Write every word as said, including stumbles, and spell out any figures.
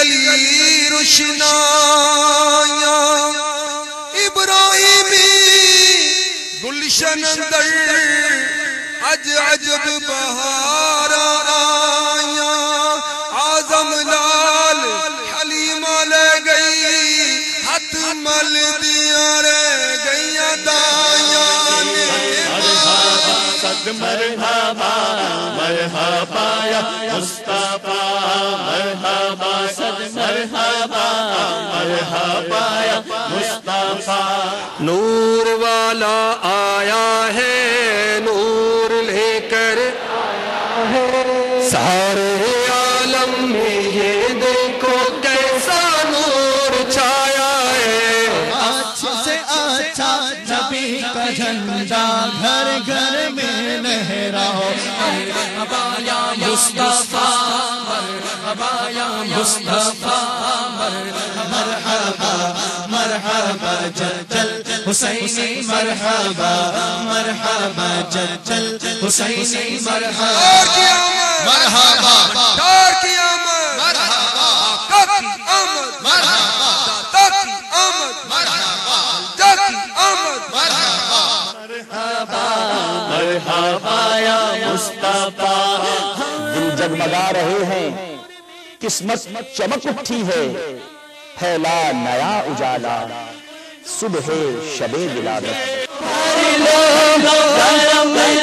گلی روشنایاں ابراہیمی گلشن اندر اج عجب بہار آیاں آزم لال حلیمہ لے گئی ہاتھ مل دیا رہ گئیاں دایاں مرحبا مرحبا یا مصطفیٰ مرحبا صد مرحبا مرحبا یا مصطفیٰ نور والا آیا ہے نور لے کر سارے عالم میں یہ دیکھو کیسا نور چھایا ہے اچھا سے اچھا نبی کا جھنڈا گھر گھر میں لہرا ہو مرحبا یا مصطفیٰ مرحبا یا مصطفیٰ مرحبا مرحبا چل چل حسینی مرحبا مرحبا چل چل حسینی مرحبا مرحبا دار کی آمد مرحبا آقا کی آمد مرحبا داتا کی آمد مرحبا جا کی آمد مرحبا مرحبا یا مصطفیٰ دل جگمگا رہے ہیں قسمت چمک اٹھی ہے پھیلا نیا اجالا صبح شب ولادت